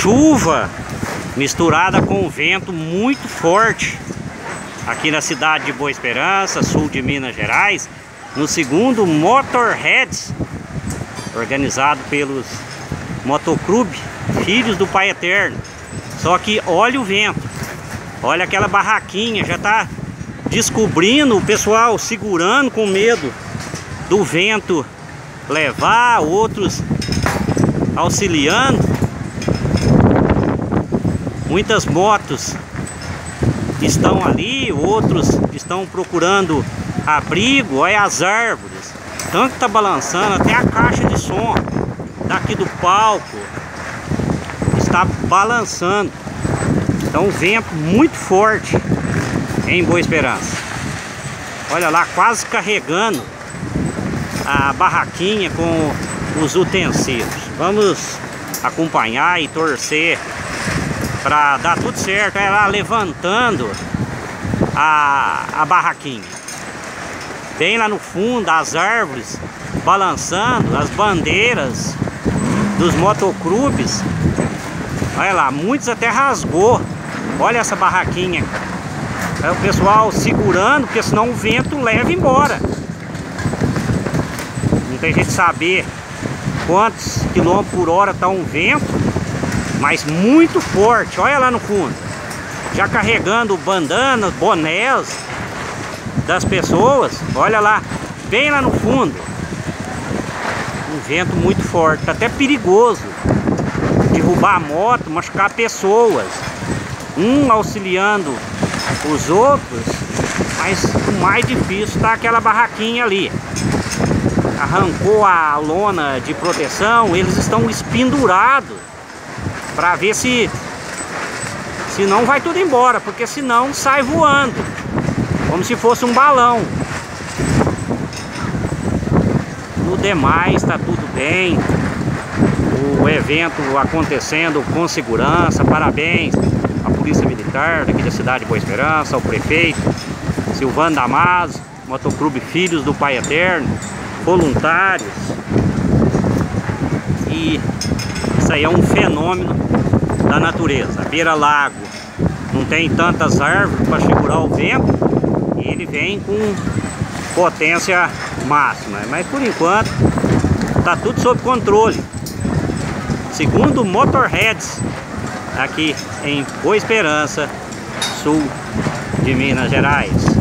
chuva misturada com vento muito forte aqui na cidade de Boa Esperança, sul de Minas Gerais, no segundo Motorheads, organizado pelos Motoclube Filhos do Pai Eterno. Só que olha o vento, olha aquela barraquinha, já tá descobrindo, o pessoal segurando com medo do vento levar, outros auxiliando. Muitas motos estão ali, outros estão procurando abrigo. Olha as árvores, tanto que tá balançando, até a caixa de som daqui do palco está balançando. Então um vento muito forte em Boa Esperança. Olha lá, quase carregando a barraquinha com os utensílios. Vamos acompanhar e torcer para dar tudo certo. Olha lá, levantando a barraquinha. Bem lá no fundo, as árvores balançando, as bandeiras dos motoclubes. Olha lá, muitos até rasgou. Olha essa barraquinha. É o pessoal segurando, porque senão o vento leva embora. Não tem jeito de saber quantos quilômetros por hora está um vento, mas muito forte. Olha lá no fundo, já carregando bandanas, bonés das pessoas. Olha lá, bem lá no fundo, um vento muito forte, tá até perigoso derrubar a moto, machucar pessoas, um auxiliando os outros. Mas o mais difícil tá aquela barraquinha ali. Arrancou a lona de proteção, eles estão espendurados para ver se não vai tudo embora, porque senão sai voando, como se fosse um balão. No demais tá tudo bem, o evento acontecendo com segurança. Parabéns à Polícia Militar daqui da cidade de Boa Esperança, ao prefeito Silvano Damaso, Motoclube Filhos do Pai Eterno, voluntários. E isso aí é um fenômeno da natureza. A beira-lago não tem tantas árvores para segurar o vento e ele vem com potência máxima, mas por enquanto está tudo sob controle, segundo Motorheads, aqui em Boa Esperança, sul de Minas Gerais.